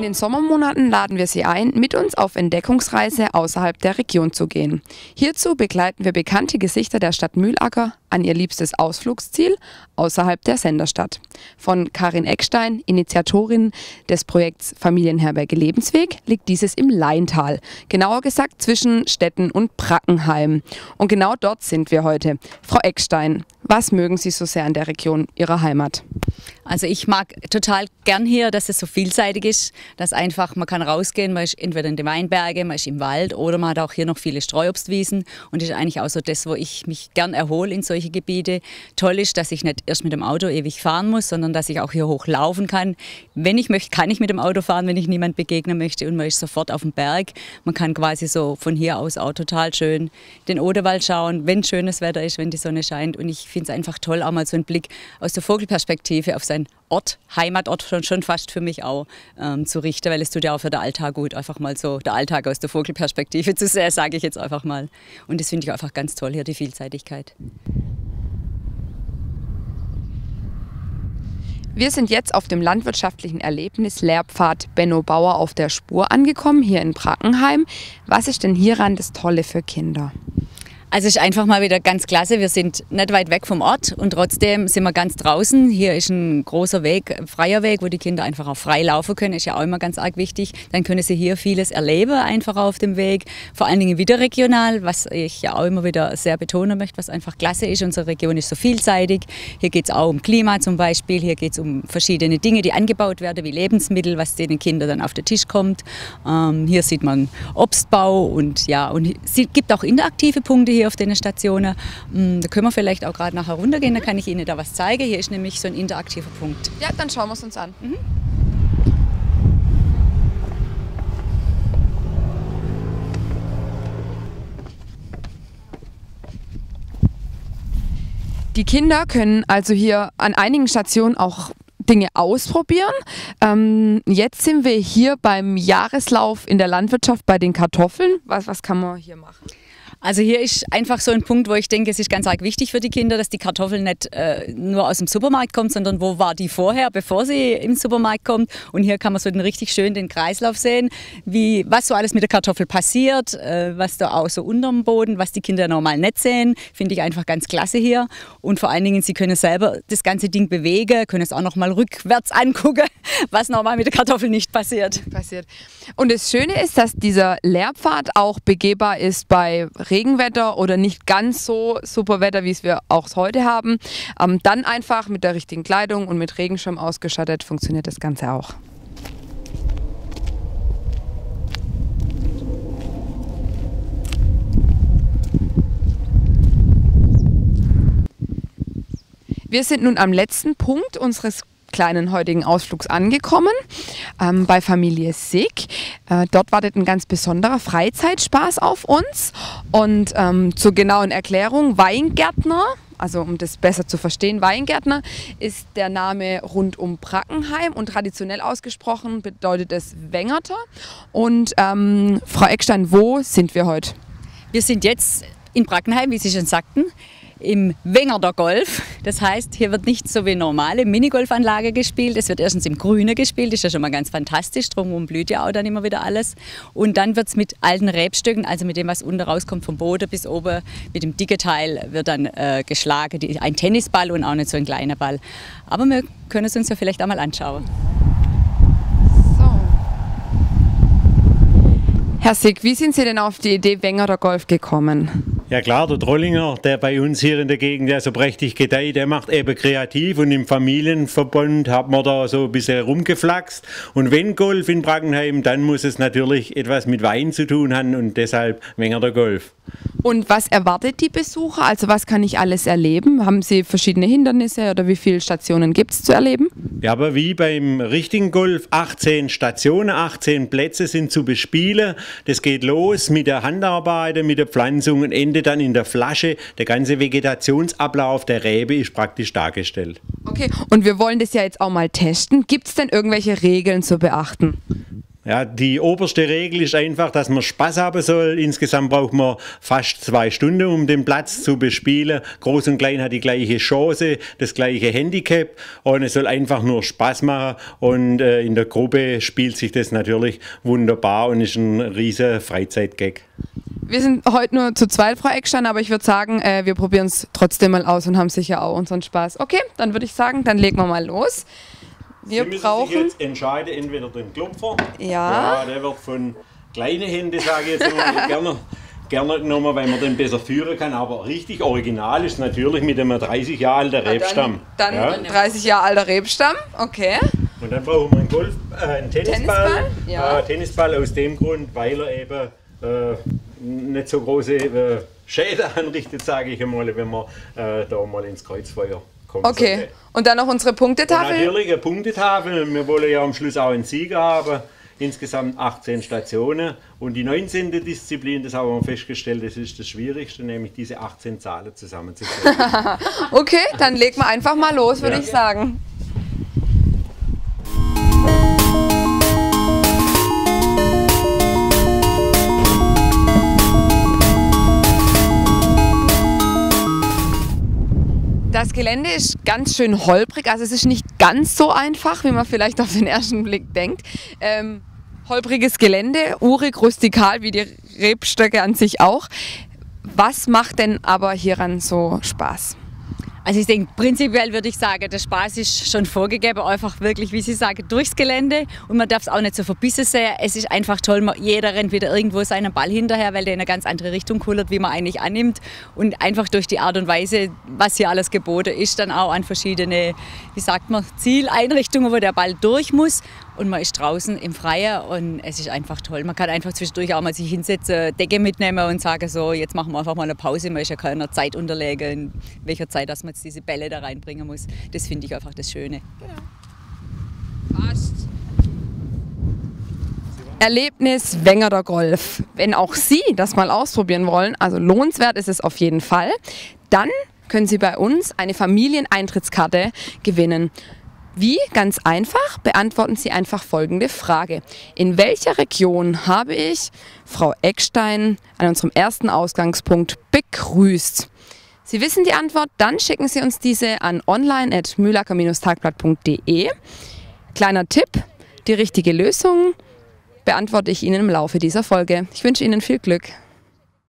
den Sommermonaten laden wir Sie ein, mit uns auf Entdeckungsreise außerhalb der Region zu gehen. Hierzu begleiten wir bekannte Gesichter der Stadt Mühlacker an ihr liebstes Ausflugsziel außerhalb der Senderstadt. Von Karin Eckstein, Initiatorin des Projekts Familienherberge Lebensweg, liegt dieses im Laintal. Genauer gesagt zwischen Stetten und Brackenheim. Und genau dort sind wir heute. Frau Eckstein, was mögen Sie so sehr an der Region Ihrer Heimat? Also ich mag total gern hier, dass es so vielseitig ist, dass einfach man kann rausgehen, man ist entweder in den Weinbergen, man ist im Wald oder man hat auch hier noch viele Streuobstwiesen und das ist eigentlich auch so das, wo ich mich gern erhole in solche Gebiete. Toll ist, dass ich nicht erst mit dem Auto ewig fahren muss, sondern dass ich auch hier hochlaufen kann. Wenn ich möchte, kann ich mit dem Auto fahren, wenn ich niemand begegnen möchte und man ist sofort auf dem Berg. Man kann quasi so von hier aus auch total schön den Oderwald schauen, wenn schönes Wetter ist, wenn die Sonne scheint und ich finde es einfach toll, auch mal so einen Blick aus der Vogelperspektive auf seinen Ort, Heimatort schon fast für mich auch zu richten, weil es tut ja auch für den Alltag gut, einfach mal so der Alltag aus der Vogelperspektive zu sehen, sage ich jetzt einfach mal. Und das finde ich einfach ganz toll hier, die Vielseitigkeit. Wir sind jetzt auf dem landwirtschaftlichen Erlebnis Lehrpfad Benno Bauer auf der Spur angekommen, hier in Brackenheim. Was ist denn hieran das Tolle für Kinder? Also es ist einfach mal wieder ganz klasse. Wir sind nicht weit weg vom Ort und trotzdem sind wir ganz draußen. Hier ist ein großer Weg, ein freier Weg, wo die Kinder einfach auch frei laufen können. Ist ja auch immer ganz arg wichtig. Dann können sie hier vieles erleben, einfach auf dem Weg. Vor allen Dingen wieder regional, was ich ja auch immer wieder sehr betonen möchte, was einfach klasse ist. Unsere Region ist so vielseitig. Hier geht es auch um Klima zum Beispiel. Hier geht es um verschiedene Dinge, die angebaut werden, wie Lebensmittel, was den Kindern dann auf den Tisch kommt. Hier sieht man Obstbau und ja, und es gibt auch interaktive Punkte hier auf den Stationen. Da können wir vielleicht auch gerade nachher runtergehen, da kann ich Ihnen da was zeigen. Hier ist nämlich so ein interaktiver Punkt. Ja, dann schauen wir es uns an. Die Kinder können also hier an einigen Stationen auch Dinge ausprobieren. Jetzt sind wir hier beim Jahreslauf in der Landwirtschaft bei den Kartoffeln. Was kann man hier machen? Also hier ist einfach so ein Punkt, wo ich denke, es ist ganz arg wichtig für die Kinder, dass die Kartoffel nicht nur aus dem Supermarkt kommt, sondern wo war die vorher, bevor sie im Supermarkt kommt. Und hier kann man so richtig schön den Kreislauf sehen, was so alles mit der Kartoffel passiert, was da auch so unterm Boden, was die Kinder normal nicht sehen, finde ich einfach ganz klasse hier. Und vor allen Dingen, sie können selber das ganze Ding bewegen, können es auch noch mal rückwärts angucken, was normal mit der Kartoffel nicht passiert. Und das Schöne ist, dass dieser Lehrpfad auch begehbar ist bei Regenwetter oder nicht ganz so super Wetter, wie es wir auch heute haben. Dann einfach mit der richtigen Kleidung und mit Regenschirm ausgestattet funktioniert das Ganze auch. Wir sind nun am letzten Punkt unseres kleinen heutigen Ausflugs angekommen, bei Familie Sick. Dort wartet ein ganz besonderer Freizeitspaß auf uns und zur genauen Erklärung, Weingärtner, also um das besser zu verstehen, Weingärtner ist der Name rund um Brackenheim und traditionell ausgesprochen bedeutet es Wengerter. Und Frau Eckstein, wo sind wir heute? Wir sind jetzt in Brackenheim, wie Sie schon sagten, im Wengerter Golf. Das heißt, hier wird nicht so wie normale Minigolfanlage gespielt. Es wird erstens im Grünen gespielt, ist ja schon mal ganz fantastisch. Drumherum blüht ja auch dann immer wieder alles. Und dann wird es mit alten Rebstöcken, also mit dem, was unten rauskommt vom Boden bis oben, mit dem dicken Teil wird dann geschlagen. Ein Tennisball und auch nicht so ein kleiner Ball. Aber wir können es uns ja vielleicht auch mal anschauen. Herr Sick, wie sind Sie denn auf die Idee Wengerter Golf gekommen? Ja klar, der Trollinger, der bei uns hier in der Gegend ja so prächtig gedeiht, der macht eben kreativ und im Familienverbund hat man da so ein bisschen rumgeflaxt. Und wenn Golf in Brackenheim, dann muss es natürlich etwas mit Wein zu tun haben und deshalb Wengerter Golf. Und was erwartet die Besucher? Also was kann ich alles erleben? Haben Sie verschiedene Hindernisse oder wie viele Stationen gibt es zu erleben? Ja, aber wie beim richtigen Golf, 18 Stationen, 18 Plätze sind zu bespielen. Das geht los mit der Handarbeit, mit der Pflanzung und endet dann in der Flasche. Der ganze Vegetationsablauf der Rebe ist praktisch dargestellt. Okay, und wir wollen das ja jetzt auch mal testen. Gibt es denn irgendwelche Regeln zu beachten? Ja, die oberste Regel ist einfach, dass man Spaß haben soll. Insgesamt braucht man fast 2 Stunden, um den Platz zu bespielen. Groß und Klein hat die gleiche Chance, das gleiche Handicap und es soll einfach nur Spaß machen. Und in der Gruppe spielt sich das natürlich wunderbar und ist ein riesen Freizeitgag. Wir sind heute nur zu zweit, Frau Eckstein, aber ich würde sagen, wir probieren es trotzdem mal aus und haben sicher auch unseren Spaß. Okay, dann würde ich sagen, dann legen wir mal los. Sie müssen sich jetzt entscheiden, entweder den Klopfer, ja, der wird von kleinen Händen, sage ich jetzt immer, gerne genommen, weil man den besser führen kann, aber richtig original ist natürlich mit einem 30 Jahre alten Rebstamm. Dann ja. 30 Jahre alter Rebstamm, okay. Und dann brauchen wir einen Tennisball. Ja. Tennisball aus dem Grund, weil er eben nicht so große Schäden anrichtet, sage ich einmal, wenn man da mal ins Kreuzfeuer kommt. Okay, sollte. Und dann noch unsere Punktetafel? Und natürlich eine Punktetafel, wir wollen ja am Schluss auch einen Sieger haben. Insgesamt 18 Stationen und die 19. Disziplin, das haben wir festgestellt, das ist das Schwierigste, nämlich diese 18 Zahlen zusammenzuzählen. Okay, dann legen wir einfach mal los, würde ich sagen. Das Gelände ist ganz schön holprig, also es ist nicht ganz so einfach, wie man vielleicht auf den ersten Blick denkt. Holpriges Gelände, urig, rustikal, wie die Rebstöcke an sich auch. Was macht denn aber hieran so Spaß? Also ich denke, prinzipiell würde ich sagen, der Spaß ist schon vorgegeben, einfach wirklich, wie Sie sagen, durchs Gelände und man darf es auch nicht so verbissen sehen. Es ist einfach toll, jeder rennt wieder irgendwo seinen Ball hinterher, weil der in eine ganz andere Richtung kullert, wie man eigentlich annimmt und einfach durch die Art und Weise, was hier alles geboten ist, dann auch an verschiedene, wie sagt man, Zieleinrichtungen, wo der Ball durch muss und man ist draußen im Freien und es ist einfach toll. Man kann einfach zwischendurch auch mal sich hinsetzen, Decke mitnehmen und sagen so, jetzt machen wir einfach mal eine Pause, man ist ja keiner Zeit unterlegen, in welcher Zeit, dass man jetzt diese Bälle da reinbringen muss. Das finde ich einfach das Schöne. Genau. Passt. Erlebnis Wengerder Golf. Wenn auch Sie das mal ausprobieren wollen, also lohnenswert ist es auf jeden Fall, dann können Sie bei uns eine Familieneintrittskarte gewinnen. Wie? Ganz einfach, beantworten Sie einfach folgende Frage. In welcher Region habe ich Frau Eckstein an unserem ersten Ausgangspunkt begrüßt? Sie wissen die Antwort, dann schicken Sie uns diese an online@mühlacker-tagblatt.de. Kleiner Tipp, die richtige Lösung beantworte ich Ihnen im Laufe dieser Folge. Ich wünsche Ihnen viel Glück.